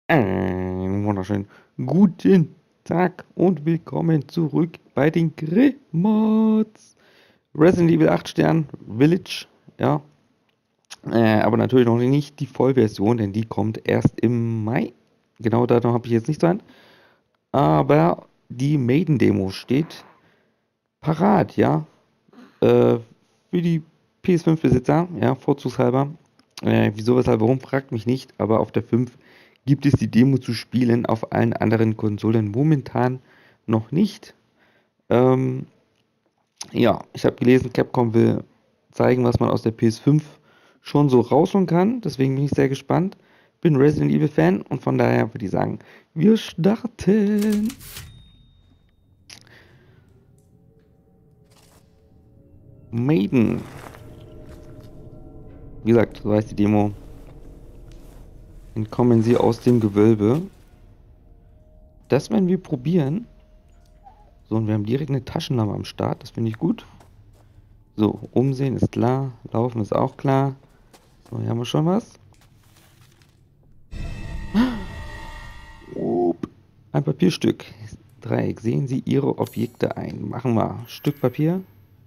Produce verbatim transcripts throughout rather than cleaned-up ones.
Einen wunderschönen guten Tag und willkommen zurück bei den Grillmods. Resident Evil acht Stern Village, ja. Äh, aber natürlich noch nicht die Vollversion, denn die kommt erst im Mai. Genau datum habe ich jetzt nicht sein. Aber die Maiden-Demo steht parat, ja. Äh, für die P S fünf Besitzer, ja, vorzugshalber. Äh, wieso, weshalb, warum, fragt mich nicht, aber auf der fünf gibt es die Demo zu spielen, auf allen anderen Konsolen momentan noch nicht. Ähm, ja, ich habe gelesen, Capcom will zeigen, was man aus der P S fünf schon so rausholen kann, deswegen bin ich sehr gespannt. Bin Resident Evil Fan und von daher würde ich sagen, wir starten. Maiden. Wie gesagt, so heißt die Demo. Entkommen sie aus dem Gewölbe. Das werden wir probieren. So, und wir haben direkt eine Taschenlampe am Start. Das finde ich gut. So, umsehen ist klar. Laufen ist auch klar. So, hier haben wir schon was. Upp. Ein Papierstück. Dreieck. Sehen Sie Ihre Objekte ein. Machen wir. Stück Papier.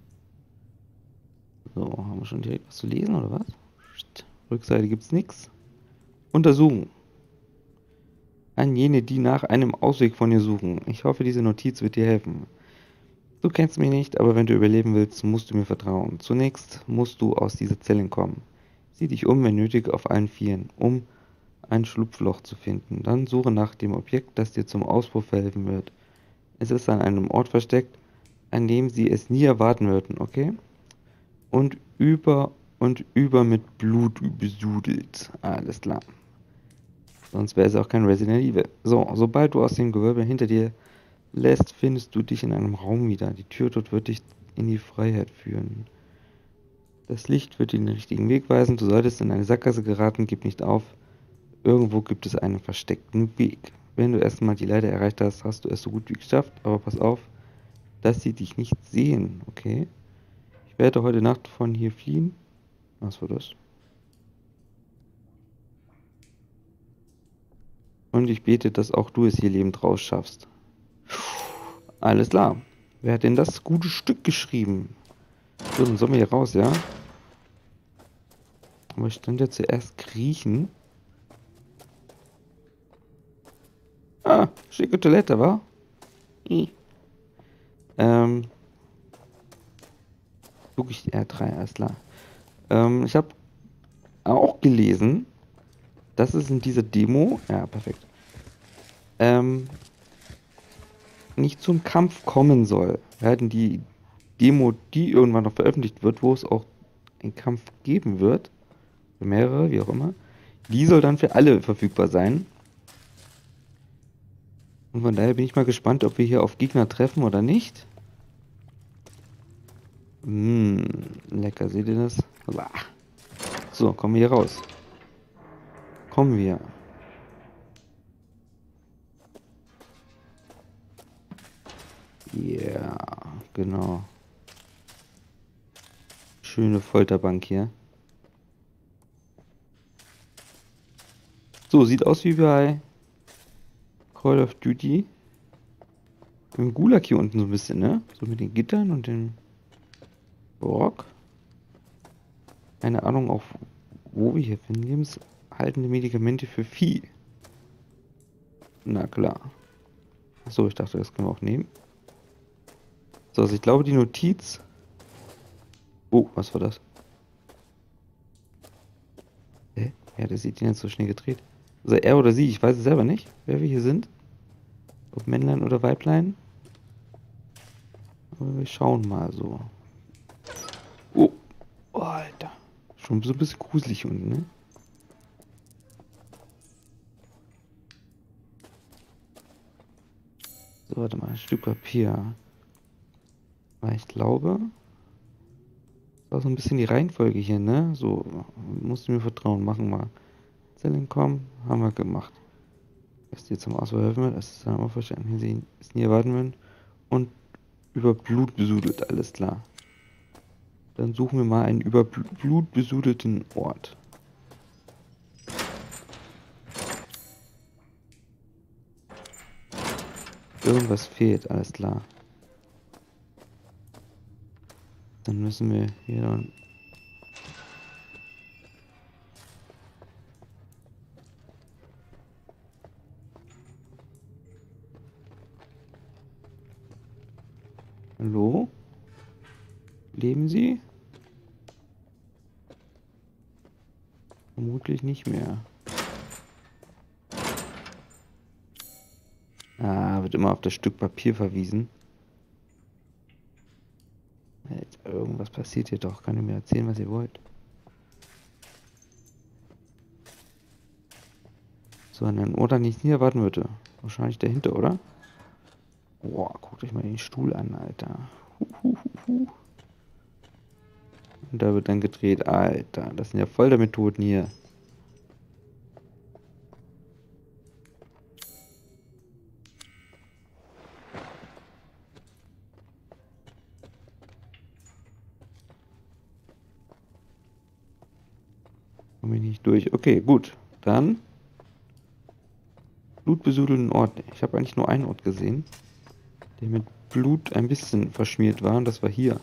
So, haben wir schon direkt was zu lesen, oder was? Rückseite gibt es nichts. Untersuchen. An jene, die nach einem Ausweg von dir suchen. Ich hoffe, diese Notiz wird dir helfen. Du kennst mich nicht, aber wenn du überleben willst, musst du mir vertrauen. Zunächst musst du aus dieser Zelle kommen. Sieh dich um, wenn nötig, auf allen Vieren, um ein Schlupfloch zu finden. Dann suche nach dem Objekt, das dir zum Ausbruch verhelfen wird. Es ist an einem Ort versteckt, an dem sie es nie erwarten würden, okay? Und über und über mit Blut besudelt. Alles klar. Sonst wäre es auch kein Resident Evil. So, sobald du aus dem Gewölbe hinter dir lässt, findest du dich in einem Raum wieder. Die Tür dort wird dich in die Freiheit führen. Das Licht wird dir den richtigen Weg weisen. Du solltest in eine Sackgasse geraten, gib nicht auf. Irgendwo gibt es einen versteckten Weg. Wenn du erstmal die Leiter erreicht hast, hast du es so gut wie geschafft. Aber pass auf, dass sie dich nicht sehen, okay? Ich werde heute Nacht von hier fliehen. Was war das? Und ich bete, dass auch du es hier lebend rausschaffst. Alles klar. Wer hat denn das gute Stück geschrieben? So, dann sollen wir hier raus, ja? Aber ich stand ja zuerst kriechen. Ah, schicke Toilette, wa? I. Ähm. Guck ich R drei, alles klar. Ähm, ich habe auch gelesen, dass es in dieser Demo, ja, perfekt, ähm, nicht zum Kampf kommen soll. Wir hatten die Demo, die irgendwann noch veröffentlicht wird, wo es auch einen Kampf geben wird, für mehrere, wie auch immer, die soll dann für alle verfügbar sein. Und von daher bin ich mal gespannt, ob wir hier auf Gegner treffen oder nicht. Mmh, lecker, seht ihr das? So, kommen wir hier raus. Kommen wir. Ja, yeah, genau. Schöne Folterbank hier. So, sieht aus wie bei Call of Duty. Im Gulag hier unten so ein bisschen, ne? So mit den Gittern und dem Rock. Keine Ahnung, auch wo wir hier finden. Lebenshaltende Medikamente für Vieh. Na klar. Achso, ich dachte, das können wir auch nehmen. So, also ich glaube, die Notiz... Oh, was war das? Hä? Ja, der sieht ihn jetzt so schnell gedreht. Also er oder sie, ich weiß es selber nicht, wer wir hier sind. Ob Männlein oder Weiblein. Aber wir schauen mal so. Oh, oh Alter. Schon so ein bisschen gruselig unten, ne? So, warte mal, ein Stück Papier. Weil ich glaube, das war so ein bisschen die Reihenfolge hier, ne? So, musst du mir vertrauen, machen wir. Zellen kommen, haben wir gemacht. Was dir zum Auswahl helfen wird, das ist dann auch verstanden. Hier sehen, ist nie erwarten würden. Und über Blut besudelt, alles klar. Dann suchen wir mal einen über Blut besudelten Ort. Irgendwas fehlt, alles klar. Dann müssen wir hier dann... Hallo? Leben Sie? Vermutlich nicht mehr. Ah, wird immer auf das Stück Papier verwiesen. Jetzt, irgendwas passiert hier doch. Könnt ihr mir erzählen, was ihr wollt? So, an einem Ort, an den ich nie erwarten würde. Wahrscheinlich dahinter, oder? Boah, guckt euch mal den Stuhl an, Alter. Hu, hu, hu, hu. Und da wird dann gedreht. Alter, das sind ja voll der Methoden hier. Komme ich nicht durch. Okay, gut. Dann blutbesudelten Ort. Ich habe eigentlich nur einen Ort gesehen, der mit Blut ein bisschen verschmiert war. Und das war hier.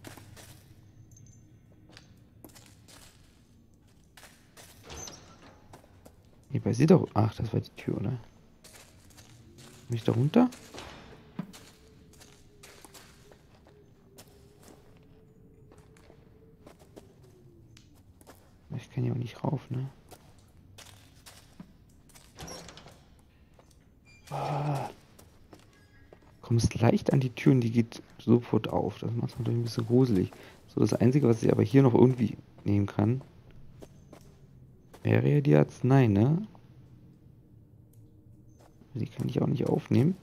Hierbei sieht doch... Ach, das war die Tür, oder? Bin ich da runter? Ich kann ja auch nicht rauf, ne? Ah. Kommst leicht an die Tür und die geht sofort auf. Das macht es natürlich ein bisschen gruselig. So, das Einzige, was ich aber hier noch irgendwie nehmen kann, wäre ja die Arznei, ne? Die kann ich auch nicht aufnehmen.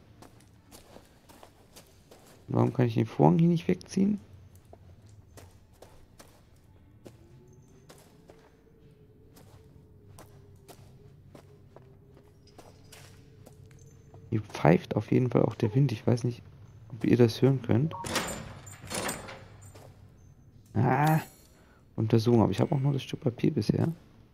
Warum kann ich den Vorhang hier nicht wegziehen? Hier pfeift auf jeden Fall auch der Wind. Ich weiß nicht, ob ihr das hören könnt. Ah, Untersuchung. Aber ich habe auch noch das Stück Papier bisher.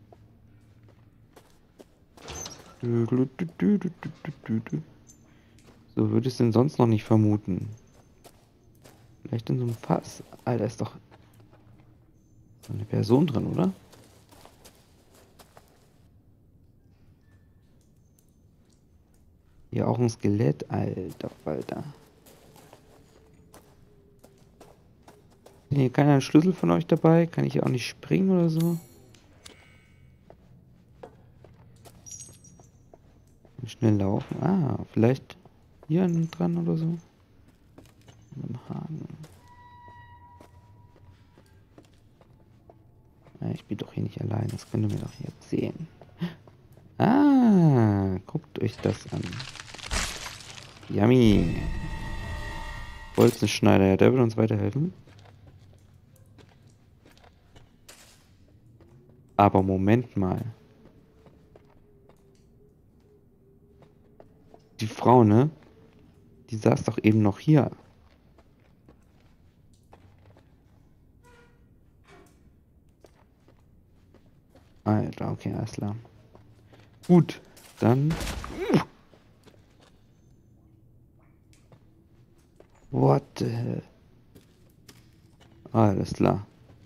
So, würde es denn sonst noch nicht vermuten? Vielleicht in so einem Fass. Alter, ist doch so eine Person drin, oder? Hier auch ein Skelett. Alter Falter. Hat hier keiner einen Schlüssel von euch dabei? Kann ich hier auch nicht springen oder so? Schnell laufen. Ah, vielleicht hier dran oder so. Am Haken. Ja, ich bin doch hier nicht allein. Das könnt ihr mir doch hier sehen. Ah, guckt euch das an. Yummy. Bolzenschneider, ja, der wird uns weiterhelfen. Aber Moment mal. Die Frau, ne? Die saß doch eben noch hier. Alter, okay, alles klar. Gut, dann... What the hell? Alles klar.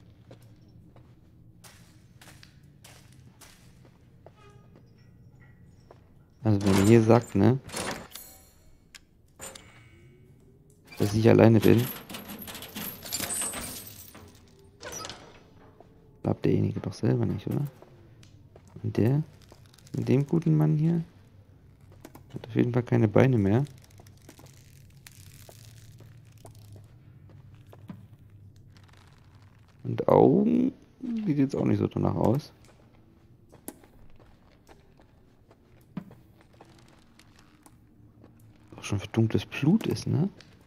Also wenn ihr hier sagt, ne? Dass ich alleine bin. Glaubt derjenige doch selber nicht, oder? Und der? Mit dem guten Mann hier? Hat auf jeden Fall keine Beine mehr. Und Augen sieht jetzt auch nicht so danach aus. Auch schon für dunkles Blut ist, ne?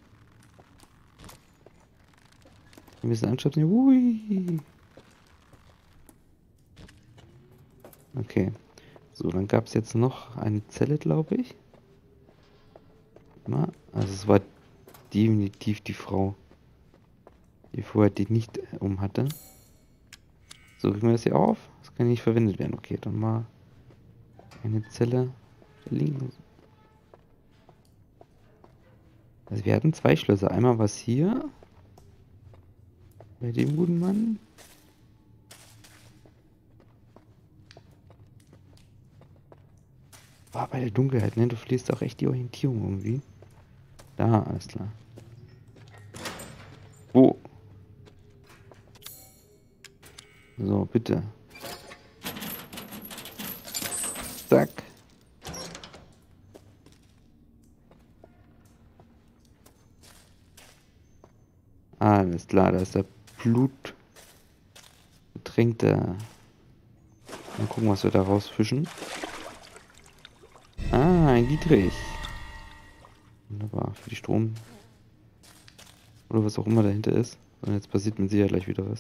Ein bisschen anschauen. Ui. Okay. So, dann gab es jetzt noch eine Zelle, glaube ich. Na, also es war definitiv die Frau, die vorher die nicht um hatte. So, kriegen wir das hier auf? Das kann nicht verwendet werden. Okay, dann mal eine Zelle der linken. Also wir hatten zwei Schlösser. Einmal was hier. Bei dem guten Mann. War bei der Dunkelheit, ne? Du verlierst auch echt die Orientierung irgendwie. Da, alles klar. Wo? So, bitte. Zack. Alles klar, da ist der blutgetränkte. Mal gucken, was wir da rausfischen. Ah, ein Dietrich. Wunderbar, für die Strom. Oder was auch immer dahinter ist. Und jetzt passiert mit Sicherheit gleich wieder was.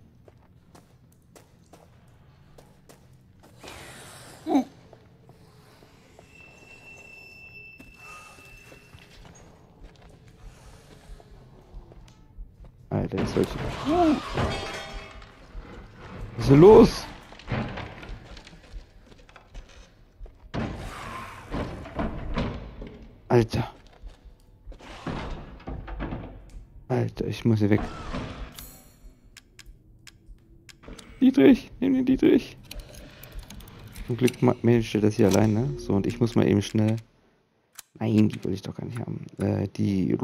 Alter, ist heute. Was ist denn los? Alter. Alter, ich muss hier weg. Dietrich, nimm den Dietrich. Zum Glück managt er das hier alleine. So, und ich muss mal eben schnell. Nein, die will ich doch gar nicht haben. Äh, die.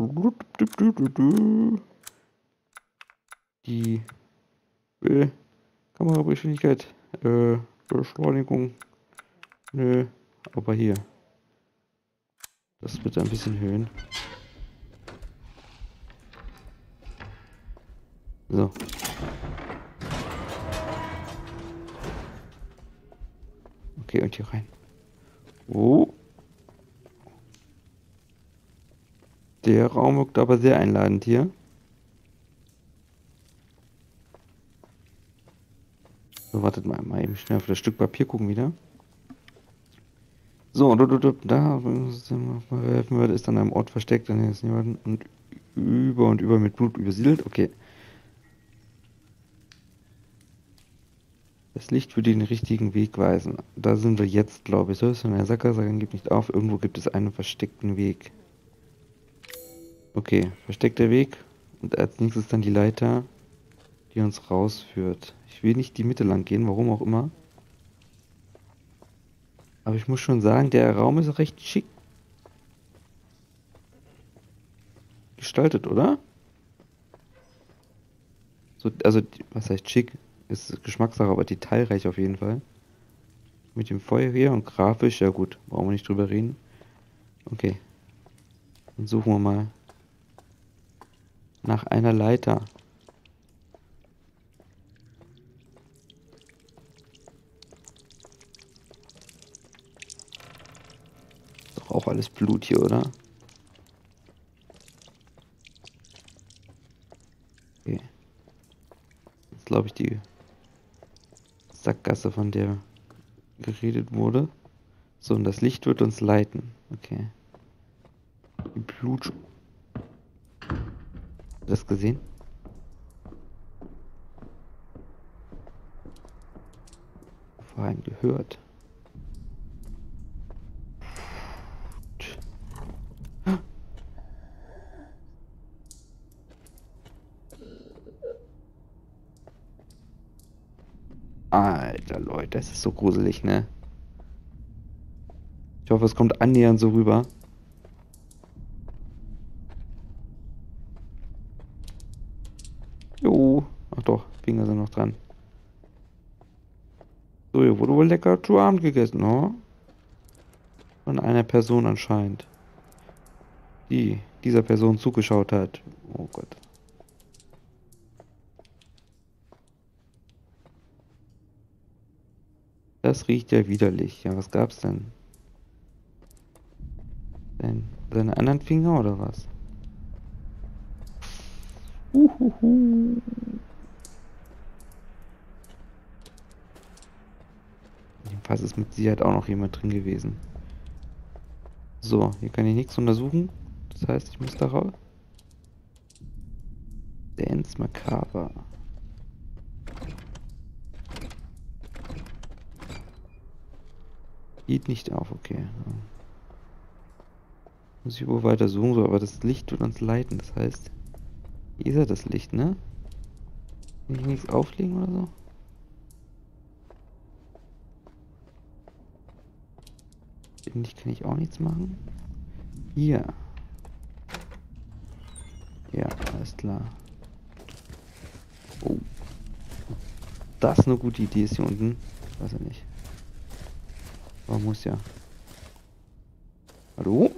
Die. Äh, Kamerageschwindigkeit. Äh, Beschleunigung. Nö. Aber hier. Das bitte ein bisschen erhöhen. So. Okay, und hier rein. Oh. Der Raum wirkt aber sehr einladend hier. So, wartet mal, mal eben schnell auf das Stück Papier gucken wieder. So, da, da, da helfen würde, ist an einem Ort versteckt, dann ist jemand und über und über mit Blut übersiedelt. Okay. Das Licht würde den richtigen Weg weisen. Da sind wir jetzt, glaube ich. So ist in der Sackgasse, gibt nicht auf. Irgendwo gibt es einen versteckten Weg. Okay, versteckter Weg. Und als nächstes dann die Leiter, die uns rausführt. Ich will nicht die Mitte lang gehen, warum auch immer. Aber ich muss schon sagen, der Raum ist recht schick gestaltet, oder? So, also, was heißt schick? Ist Geschmackssache, aber detailreich auf jeden Fall. Mit dem Feuer hier und grafisch, ja gut, brauchen wir nicht drüber reden. Okay. Dann suchen wir mal nach einer Leiter. Ist doch auch alles Blut hier, oder? Okay. Jetzt glaube ich die Sackgasse, von der geredet wurde. So, und das Licht wird uns leiten. Okay. Die Blut... Das gesehen? Vorhin gehört. Alter Leute, das ist so gruselig, ne? Ich hoffe, es kommt annähernd so rüber. Jo. Ach doch, Finger sind noch dran. So, hier wurde wohl lecker zu Abend gegessen, oh? Von einer Person anscheinend. Die dieser Person zugeschaut hat. Oh Gott. Das riecht ja widerlich. Ja, was gab's denn? Denn seine anderen Finger oder was? Uhuhu. Jedenfalls ist mit Sicherheit auch noch jemand drin gewesen. So, hier kann ich nichts untersuchen. Das heißt, ich muss da raus. Dance Macabre. Geht nicht auf, okay. Muss ich wohl weiter suchen, so, aber das Licht tut uns leiten. Das heißt, hier ist ja das Licht, ne? Kann ich nichts auflegen oder so? Finde ich, kann ich auch nichts machen. Hier. Ja, alles klar. Oh. Das ist eine gute Idee, ist hier unten. Weiß ich nicht. Aber muss ja. Hallo?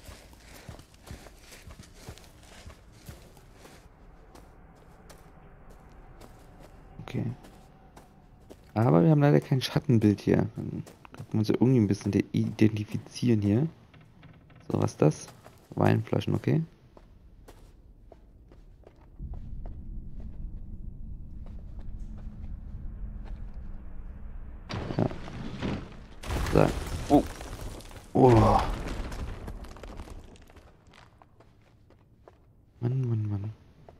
Okay. Aber wir haben leider kein Schattenbild hier. Dann können wir uns ja irgendwie ein bisschen identifizieren hier. So, was ist das? Weinflaschen, okay. Ja. So. Oh. Oh. Mann, Mann, Mann.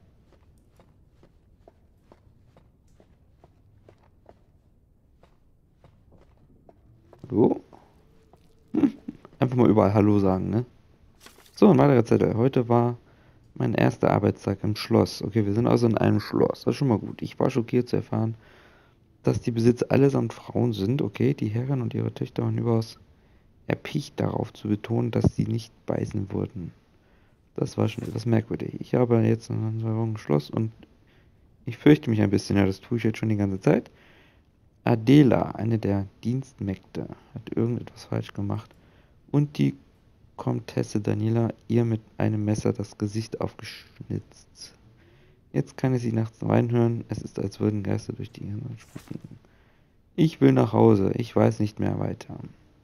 Hallo? Hm. Einfach mal überall Hallo sagen, ne? So, ein weiterer Zettel. Heute war mein erster Arbeitstag im Schloss. Okay, wir sind also in einem Schloss. Das ist schon mal gut. Ich war schockiert zu erfahren, dass die Besitzer allesamt Frauen sind. Okay, die Herren und ihre Töchter waren überaus erpicht darauf zu betonen, dass sie nicht beißen würden. Das war schon etwas merkwürdig. Ich habe jetzt ein Schloss und ich fürchte mich ein bisschen. Ja, das tue ich jetzt schon die ganze Zeit. Adela, eine der Dienstmägde, hat irgendetwas falsch gemacht und die Komtesse Daniela ihr mit einem Messer das Gesicht aufgeschnitzt. Jetzt kann ich sie nachts reinhören. Es ist, als würden Geister durch die Hirn spucken. Ich will nach Hause. Ich weiß nicht mehr weiter.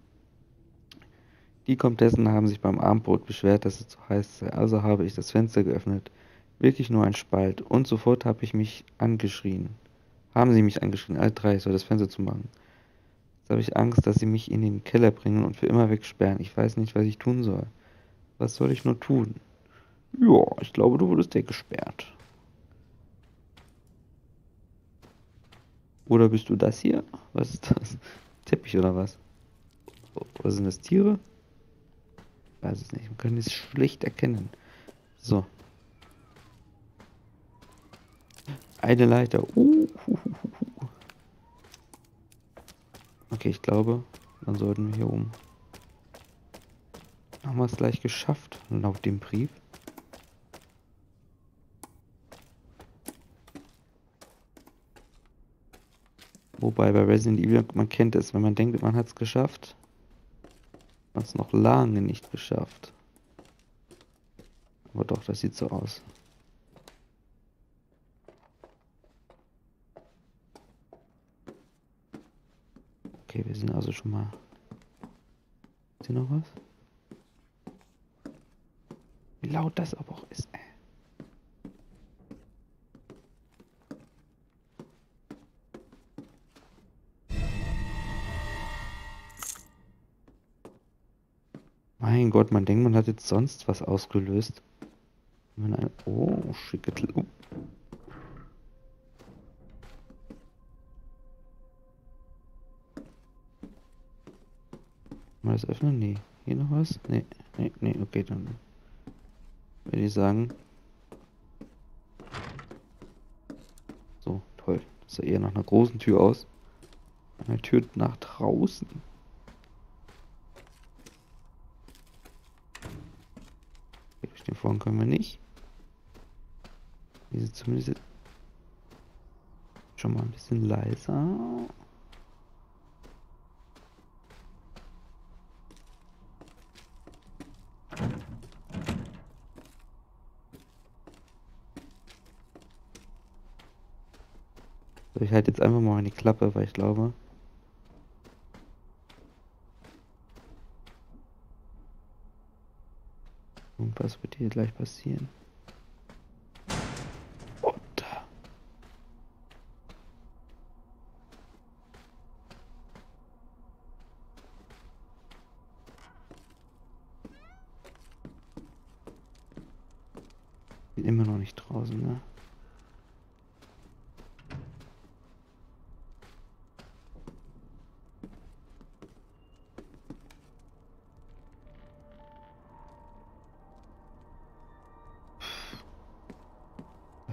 Die Komtessen haben sich beim Abendbrot beschwert, dass es zu heiß sei. Also habe ich das Fenster geöffnet. Wirklich nur ein Spalt. Und sofort habe ich mich angeschrien. Haben sie mich angeschrien, alle drei, ich soll das Fenster zumachen. Jetzt habe ich Angst, dass sie mich in den Keller bringen und für immer wegsperren. Ich weiß nicht, was ich tun soll. Was soll ich nur tun? Ja, ich glaube, du wurdest weggesperrt. Oder bist du das hier? Was ist das? Teppich oder was? Oder sind das Tiere? Ich weiß es nicht. Man kann es schlecht erkennen. So. Eine Leiter. Uh, hu, hu, hu. Okay, ich glaube, dann sollten wir hier oben. Haben wir es gleich geschafft, laut dem Brief. Wobei bei Resident Evil, man kennt es, wenn man denkt, man hat es geschafft, man es noch lange nicht geschafft. Aber doch, das sieht so aus. Okay, wir sind also schon mal... Ist hier noch was? Wie laut das aber auch ist. Mein Gott, man denkt, man hat jetzt sonst was ausgelöst. Wenn man ein... Oh, schicke... Oh. Mal das öffnen? Nee. Hier noch was? Nee, nee, nee, okay, dann würde ich sagen. So, toll. Das sah eher nach einer großen Tür aus. Eine Tür nach draußen. Okay, durch den Vorhang können wir nicht. Diese zumindest schon mal ein bisschen leiser. So, ich halte jetzt einfach mal meine Klappe, weil ich glaube, irgendwas wird hier gleich passieren. Und da. Bin immer noch nicht draußen, ne?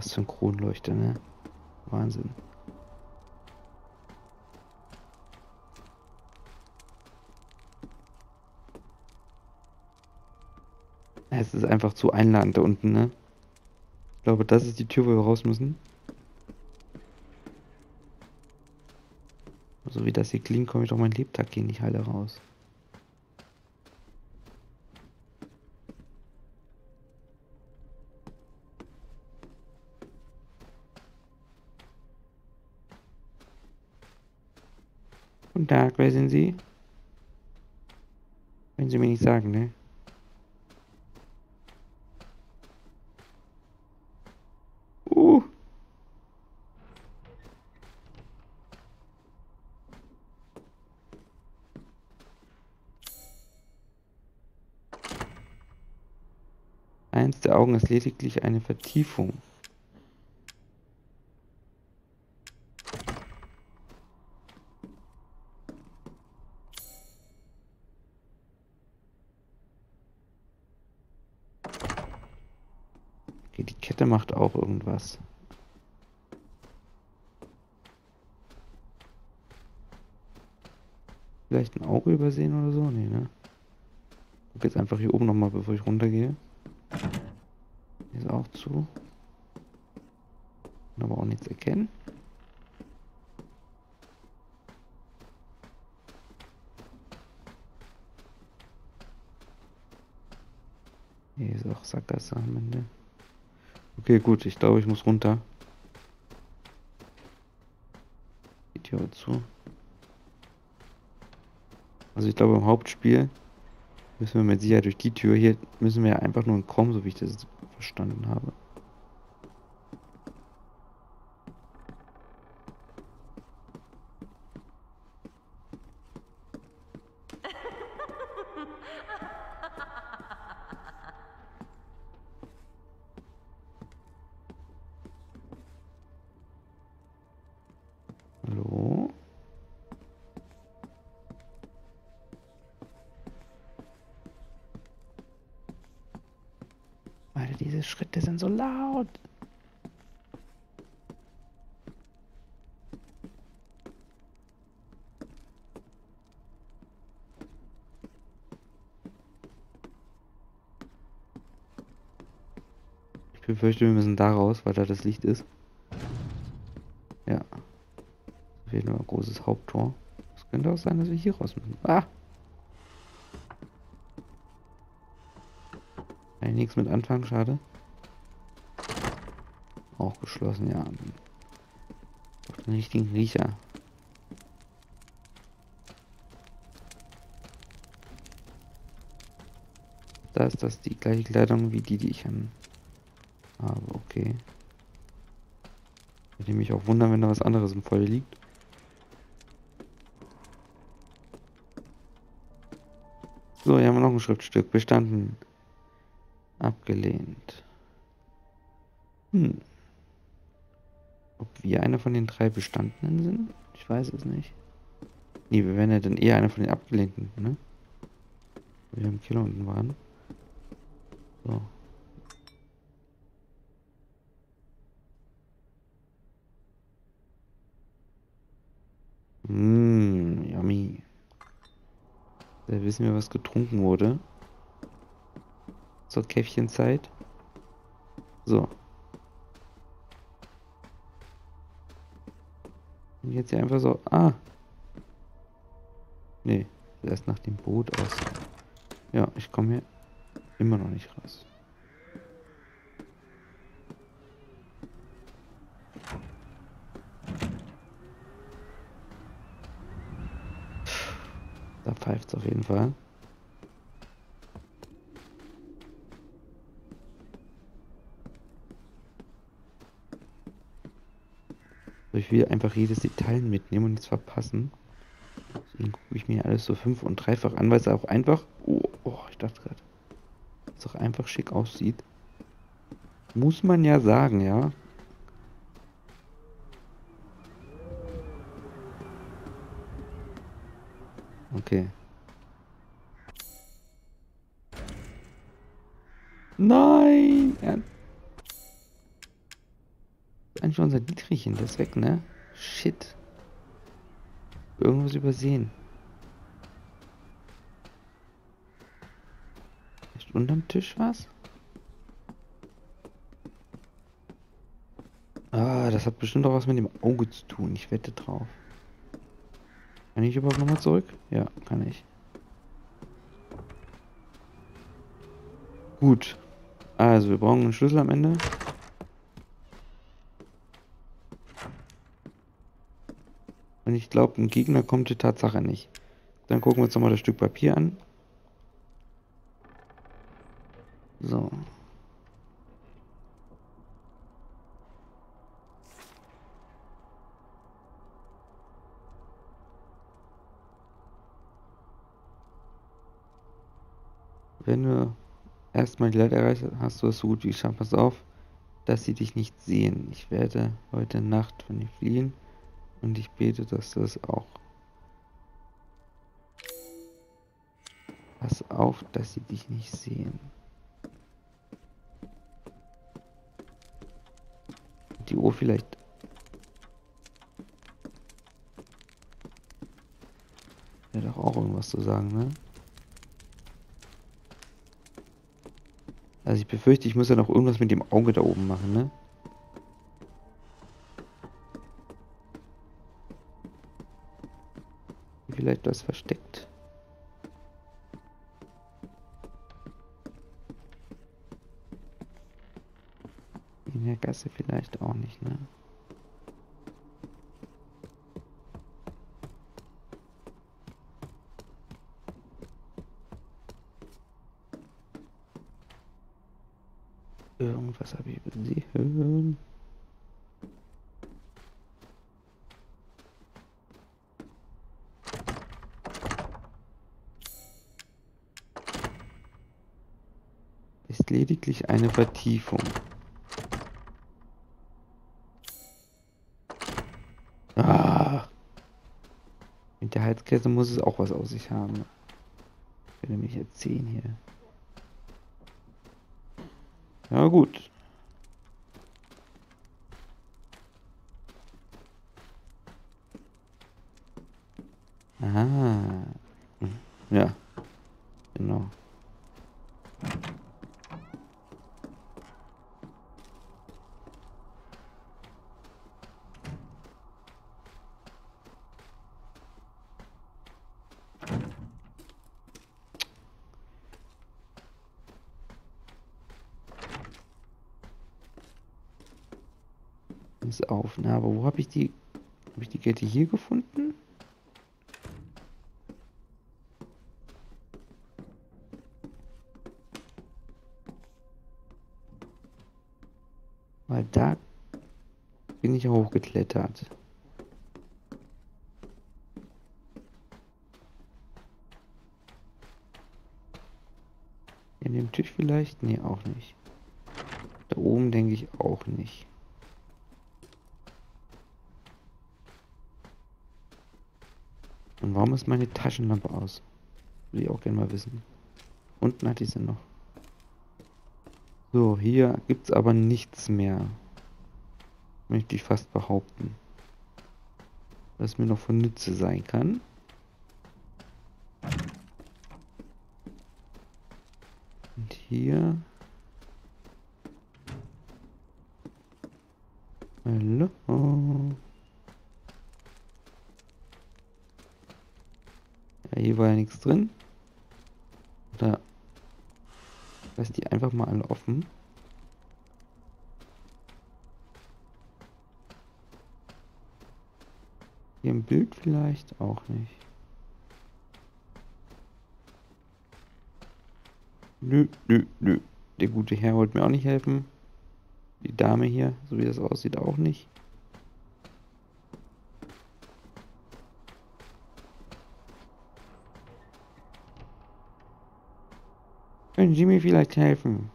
Was für ein Kronleuchter, ne? Wahnsinn. Es ist einfach zu einladend da unten, ne? Ich glaube, das ist die Tür, wo wir raus müssen. So wie das hier klingt, komme ich doch mein Lebtag hier nicht heile raus. Guten Tag, wer sind Sie? Wenn Sie mir nicht sagen, ne? Uh! Eins der Augen ist lediglich eine Vertiefung. Okay, die Kette macht auch irgendwas. Vielleicht ein Auge übersehen oder so? Nee, ne? Ich guck jetzt einfach hier oben nochmal, bevor ich runtergehe. Hier ist auch zu. Kann aber auch nichts erkennen. Hier ist auch Sackgasse am Ende. Okay, gut, ich glaube, ich muss runter. Die Tür zu. Also ich glaube, im Hauptspiel müssen wir mit Sicherheit durch die Tür. Hier müssen wir ja einfach nur entkommen, so wie ich das verstanden habe. Hallo? Alter, diese Schritte sind so laut. Ich befürchte, wir müssen da raus, weil da das Licht ist. Ja. Auf jeden Fall ein großes Haupttor. Es könnte auch sein, dass wir hier raus müssen. Ah! Kann ich nichts mit anfangen, schade. Auch geschlossen, ja. Auf den richtigen Riecher. Da ist das die gleiche Kleidung wie die, die ich an habe. Okay. Würde mich auch wundern, wenn da was anderes im Feuer liegt. So, hier haben wir noch ein Schriftstück. Bestanden. Abgelehnt. Hm. Ob wir einer von den drei Bestandenen sind? Ich weiß es nicht. Nee, wir wären ja dann eher einer von den Abgelehnten, ne? Wir im Keller unten waren. So. Mmm, yummy. Da wissen wir, was getrunken wurde. Zur Käffchenzeit. So. Und jetzt hier einfach so. Ah. Nee. Erst nach dem Boot aus. Ja, ich komme hier immer noch nicht raus. Da pfeift es auf jeden Fall. Ich will einfach jedes Detail mitnehmen und nichts verpassen. Deswegen gucke ich mir alles so fünf- und dreifach an, weil es auch einfach... Oh, oh ich dachte gerade... Es auch einfach schick aussieht. Muss man ja sagen, ja. Okay. Nein! Er eigentlich unser Dietrichchen? Der ist weg, ne? Shit. Irgendwas übersehen. Vielleicht unterm Tisch was? Ah, das hat bestimmt auch was mit dem Auge zu tun. Ich wette drauf. Kann ich überhaupt nochmal zurück? Ja, kann ich. Gut. Also, wir brauchen einen Schlüssel am Ende. Und ich glaube, ein Gegner kommt die Tatsache nicht. Dann gucken wir uns nochmal das Stück Papier an. So. Wenn du erstmal die Leiter erreicht hast, hast du es so gut wie geschafft. Pass auf, dass sie dich nicht sehen. Ich werde heute Nacht von dir fliehen und ich bete, dass du es auch. Pass auf, dass sie dich nicht sehen. Die Uhr vielleicht. Ja, doch auch irgendwas zu sagen, ne? Also ich befürchte, ich muss ja noch irgendwas mit dem Auge da oben machen, ne? Vielleicht was versteckt. In der Gasse vielleicht auch nicht, ne? Irgendwas habe ich übersehen. Ist lediglich eine Vertiefung. Ah! Mit der Halskette muss es auch was aus sich haben. Ich will nämlich erzählen hier. Ja gut. Ah. Ja, genau. Ist auf, ne? Aber wo habe ich die... Habe ich die Kette hier gefunden? Weil da bin ich ja hochgeklettert. In dem Tisch vielleicht? Nee, auch nicht. Da oben denke ich auch nicht. Und warum ist meine Taschenlampe aus? Will ich auch gerne mal wissen. Unten hatte ich sie noch. So, hier gibt es aber nichts mehr. Möchte ich fast behaupten. Was mir noch von Nütze sein kann. Und hier. Hallo. Ja, hier war ja nichts drin. Oder lass die einfach mal alle offen. Hier im Bild vielleicht auch nicht. Nö, nö, nö. Der gute Herr wollte mir auch nicht helfen. Die Dame hier, so wie das aussieht, auch nicht. Können Sie mir vielleicht helfen?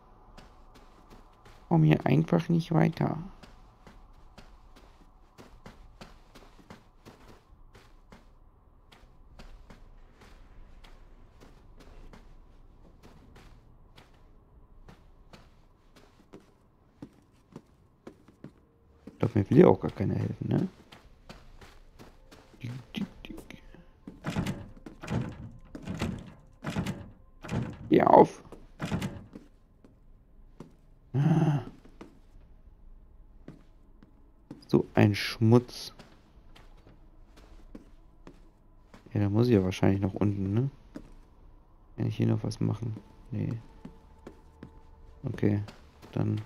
Ich komme hier einfach nicht weiter. glaube, mir will ja auch gar keiner helfen, ne? Geh auf! Ah. So ein Schmutz. Ja, da muss ich ja wahrscheinlich noch unten, ne? Kann ich hier noch was machen? Nee. Okay, dann...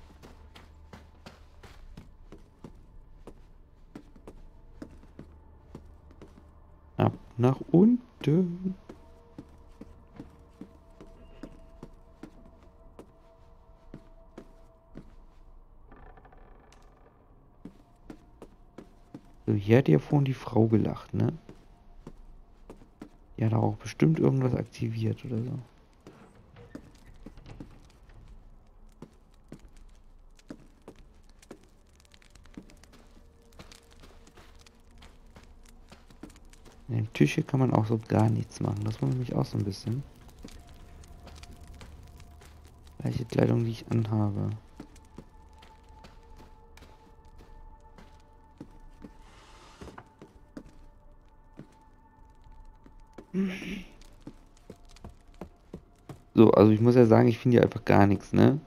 ab nach unten. So, hier hat ja vorhin die Frau gelacht, ne? Die hat auch bestimmt irgendwas aktiviert oder so. An dem Tisch hier kann man auch so gar nichts machen. Das wundert mich auch so ein bisschen. Gleiche Kleidung, die ich anhabe. So, also ich muss ja sagen, ich finde hier einfach gar nichts, ne?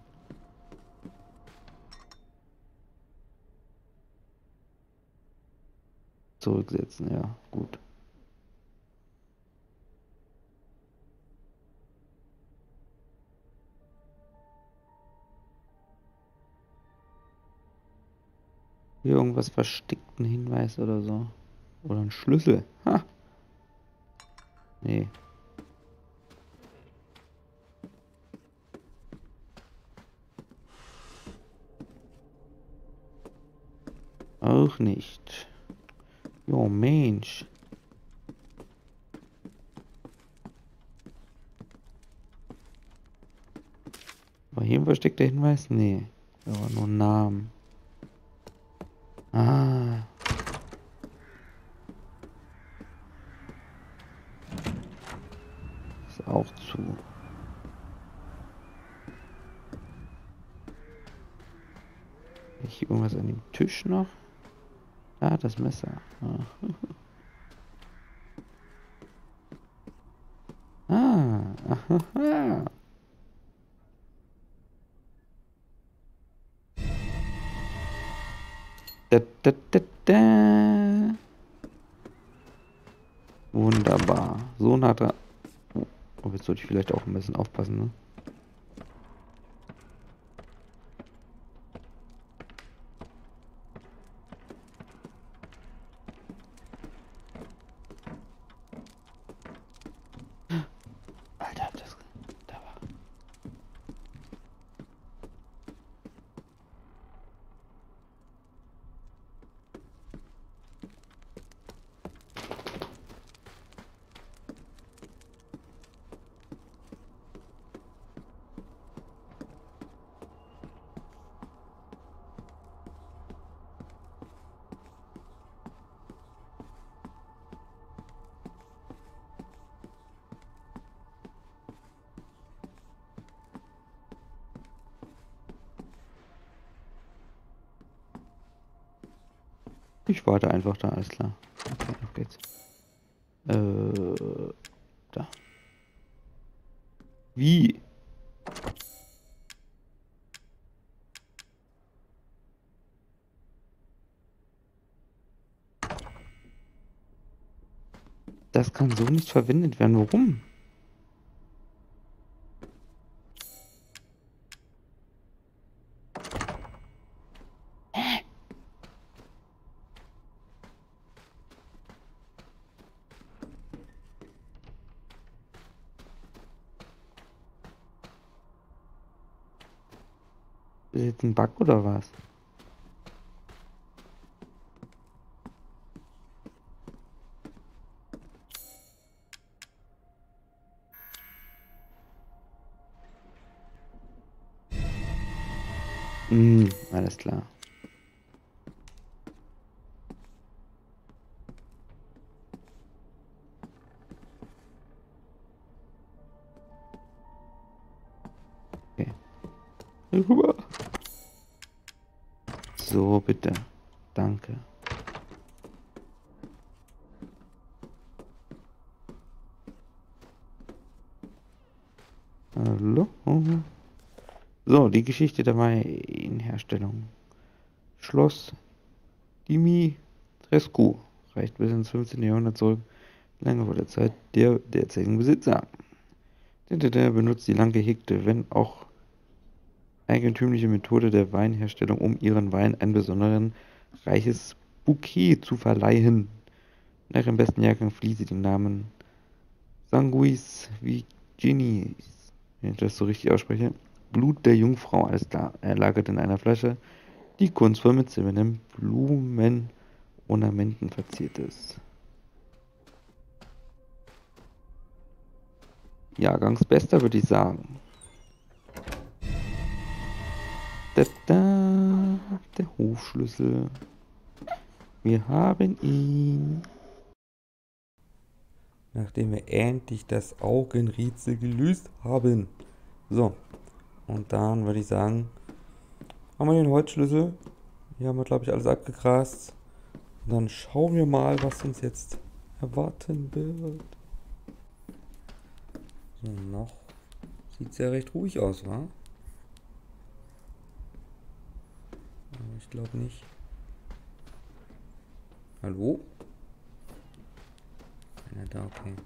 Zurücksetzen, ja, gut. Hier irgendwas versteckten Hinweis oder so. Oder ein Schlüssel. Ha! Nee. Auch nicht. Jo, Mensch. War hier ein versteckter Hinweis? Nee. Aber nur Namen. Ah. Ist auch zu. Habe ich hier irgendwas an dem Tisch noch? Ah, das Messer. Ah. Ah. Aha. Da, da, da, da. Wunderbar. So nah dran. Oh, jetzt sollte ich vielleicht auch ein bisschen aufpassen, ne? Alter, das... Da war... Ich warte einfach da, alles klar. Okay, auf geht's. Äh, da. Wie? Das kann so nicht verwendet werden. Warum? Ist jetzt ein Bug oder was? Hm, alles klar. Okay. Rüber. So, bitte. Danke. Hallo? So, die Geschichte der Weinherstellung. Schloss Dimitrescu reicht bis ins fünfzehnten. Jahrhundert zurück, lange vor der Zeit der derzeitigen Besitzer. Der benutzt die lang gehegte, wenn auch eigentümliche Methode der Weinherstellung, um ihren Wein ein besonders reiches Bouquet zu verleihen. Nach dem besten Jahrgang flieh sie den Namen Sanguis Virginis, wenn ich das so richtig ausspreche. Blut der Jungfrau, alles klar. Er lagert in einer Flasche, die kunstvoll mit silbernen Blumenornamenten verziert ist. Jahrgangsbester, würde ich sagen. Da, da, der Hofschlüssel. Wir haben ihn. Nachdem wir endlich das Augenrätsel gelöst haben. So. Und dann würde ich sagen, haben wir den Holzschlüssel. Hier haben wir, glaube ich, alles abgegrast. Und dann schauen wir mal, was uns jetzt erwarten wird. So, noch sieht es ja recht ruhig aus, wa? Aber ich glaube nicht. Hallo? Keiner da, okay.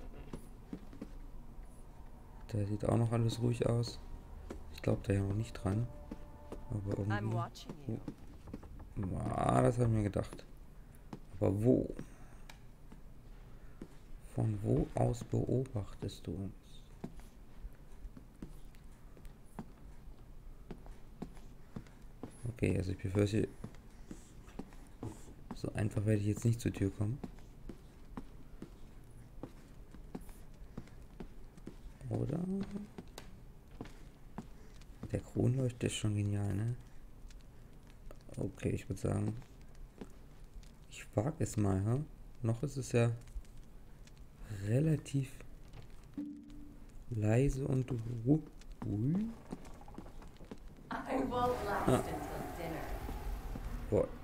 Da sieht auch noch alles ruhig aus. Ich glaube da ja noch nicht dran. Aber irgendwie... Oh. Ah, das haben wir gedacht. Aber wo? Von wo aus beobachtest du uns? Okay, also ich befürchte, so einfach werde ich jetzt nicht zur Tür kommen. Oder? Der Kronleuchter ist schon genial, ne? Okay, ich würde sagen, ich wage es mal, ha? Noch ist es ja relativ leise und ruhig. Ah. What?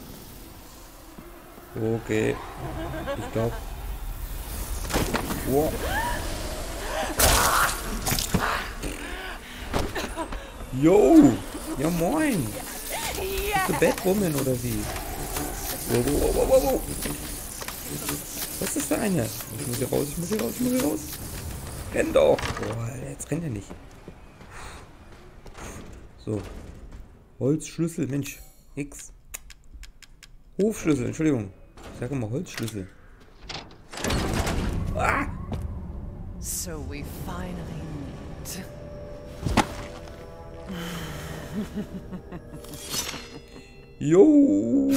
Okay. Ich glaube. Wow. Yo! Ja moin! Bist du Batwoman oder wie? Wow, wow, wow, wow, wow. Was ist das für eine? Ich muss hier raus, ich muss hier raus, ich muss hier raus. Renn doch! Boah, jetzt rennt er nicht. So. Holzschlüssel, Mensch. X. Hofschlüssel, Entschuldigung. Ich sage immer Holzschlüssel. Ah! So we finally meet. Jo!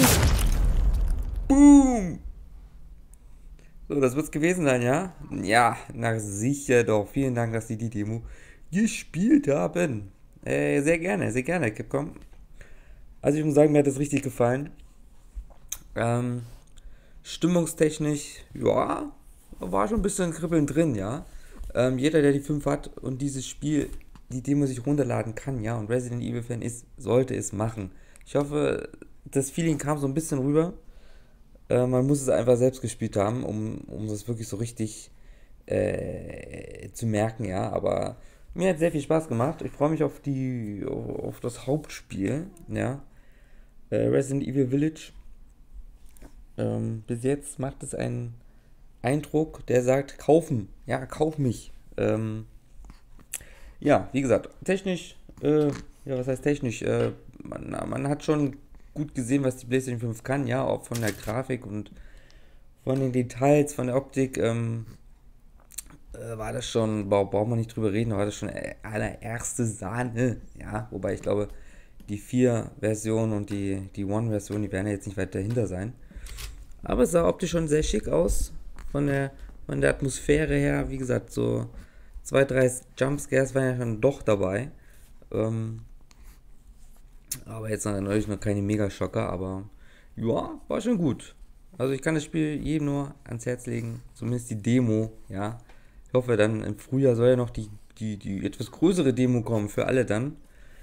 Boom! So, das wird's gewesen sein, ja? Ja, na sicher doch. Vielen Dank, dass Sie die Demo gespielt haben. Äh, sehr gerne, sehr gerne, Capcom. Also ich muss sagen, mir hat das richtig gefallen. Ähm, stimmungstechnisch, ja, war schon ein bisschen Kribbeln drin, ja. Ähm, jeder, der die fünf hat und dieses Spiel, die Demo sich runterladen kann, ja, und Resident Evil Fan ist, sollte es machen. Ich hoffe, das Feeling kam so ein bisschen rüber. Äh, man muss es einfach selbst gespielt haben, um, um das wirklich so richtig äh, zu merken, ja, aber mir hat sehr viel Spaß gemacht. Ich freue mich auf die auf das Hauptspiel, ja. Äh, Resident Evil Village. Ähm, bis jetzt macht es einen Eindruck, der sagt, kaufen. Ja, kauf mich. Ähm, ja, wie gesagt, technisch, äh, ja, was heißt technisch? Äh, man, man hat schon gut gesehen, was die PlayStation fünf kann, ja, auch von der Grafik und von den Details, von der Optik, ähm, äh, war das schon, braucht man nicht drüber reden, war das schon allererste Sahne, ja, wobei ich glaube, die vier Version und die, die One-Version, die werden ja jetzt nicht weit dahinter sein. Aber es sah optisch schon sehr schick aus, von der, von der Atmosphäre her, wie gesagt, so zwei, drei Jumpscares waren ja schon doch dabei. Ähm, aber jetzt natürlich noch keine Mega-Schocker, aber ja, war schon gut. Also ich kann das Spiel jedem nur ans Herz legen, zumindest die Demo, ja. Ich hoffe dann im Frühjahr soll ja noch die, die, die etwas größere Demo kommen für alle dann.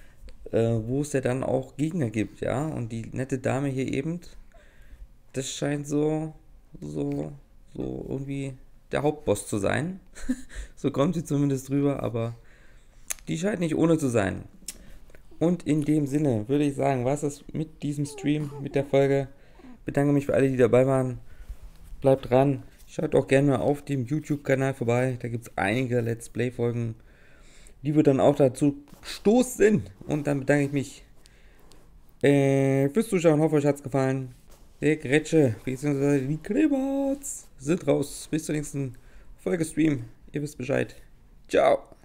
äh, wo es ja dann auch Gegner gibt, ja. Und die nette Dame hier eben, das scheint so, so, so irgendwie der Hauptboss zu sein. So kommt sie zumindest drüber, aber die scheint nicht ohne zu sein. Und in dem Sinne würde ich sagen, war es das mit diesem Stream, mit der Folge. Bedanke mich für alle, die dabei waren. Bleibt dran. Schaut auch gerne mal auf dem YouTube-Kanal vorbei. Da gibt es einige Let's Play-Folgen, die wir dann auch dazu stoßen. Und dann bedanke ich mich äh, fürs Zuschauen. Hoffe, euch hat es gefallen. Der Gretsche, beziehungsweise die Kleberts sind raus. Bis zur nächsten Folge Stream. Ihr wisst Bescheid. Ciao.